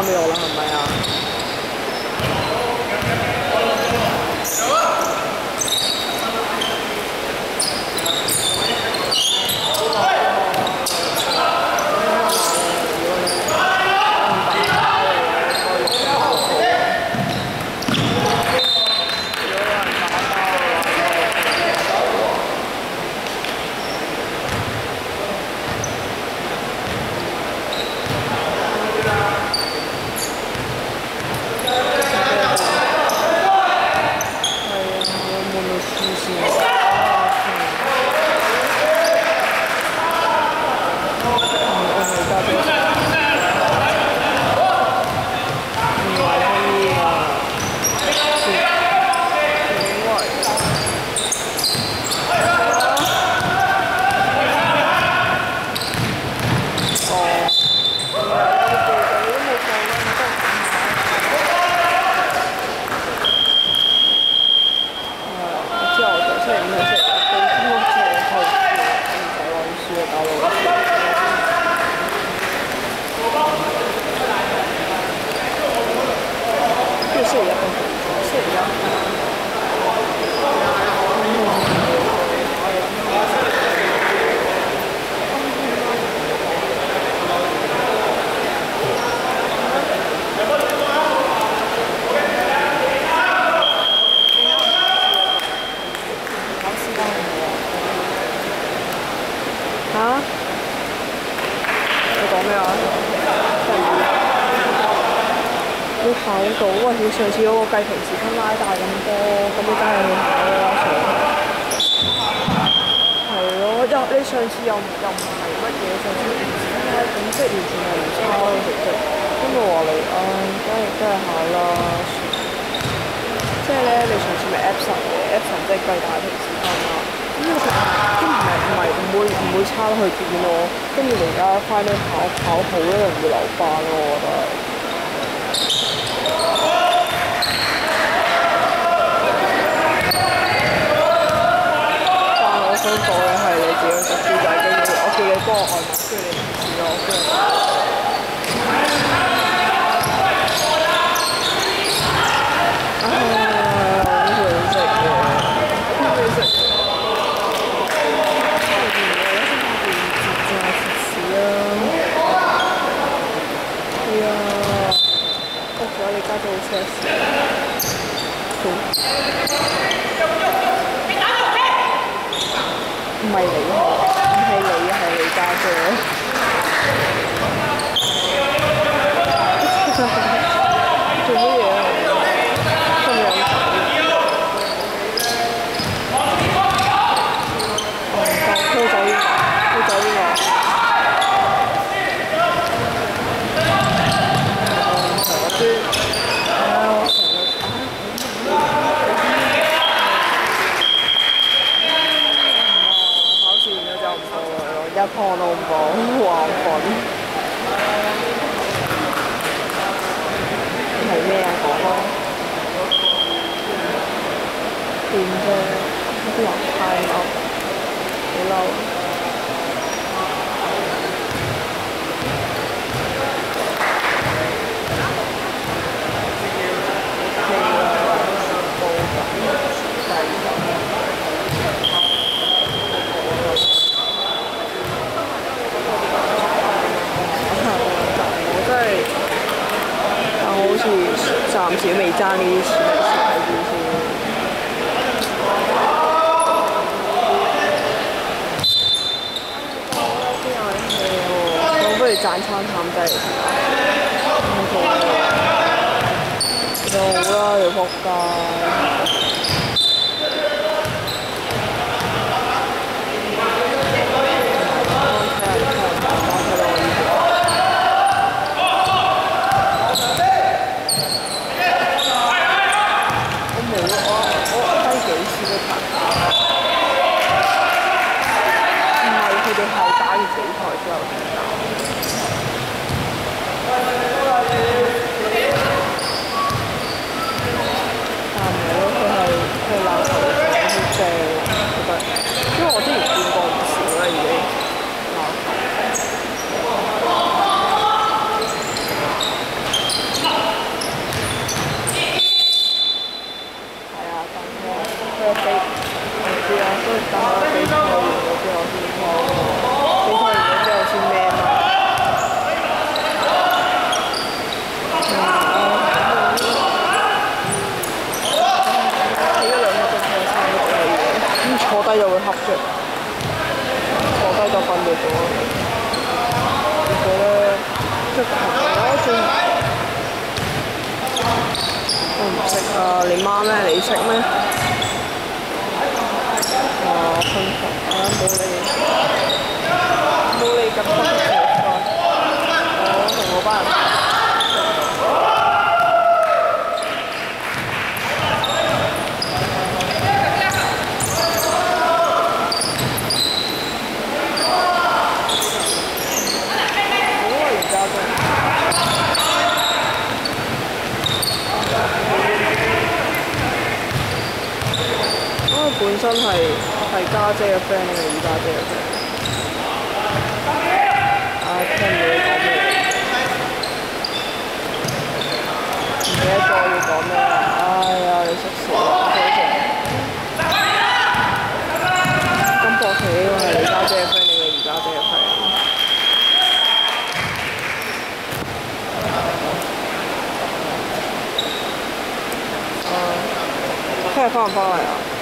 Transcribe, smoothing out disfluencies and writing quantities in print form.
沒有啦，係咪啊？上次嗰個計平時分拉大咁多，咁你梗係去考啦，係咯，你上次又唔係乜嘢，上次平時分拉咁即係完全係唔差咯，成績。咁我話你，梗係考啦。即係咧，你上次咪 Epson 嘅 ，Epson 即係計大平時分啦。咁你都唔會差得去邊咯。跟住你而家翻啲考好咧，又唔會留班咯，我覺得。想講嘅係你自己讀書仔，跟住我叫你幫我按，跟住你唔知咯，跟住。好想食嘅，好想食。係啊，我仲有你家姐好 stress。唔係你係，唔係你係你家姐。做乜嘢啊？咁樣睇。推走邊個？一鋪都冇黃粉，係咩啊？講開點啫？啲人太嬲，好嬲！暫時未爭呢啲錢嚟食住先。我不如賺餐淡仔嚟食下。就好啦，要仆街。 你媽咩？你識咩？哇！分房啊，冇你咁分房啊！我同我班人。本身係家姐嘅 friend 定係二家姐嘅 friend？啊，聽唔到你講咩？唔記得咗要講咩啦？哎呀，你識死啦！咁博起呢個係你家姐嘅 friend 定係二家姐嘅 friend？聽日翻唔翻嚟啊？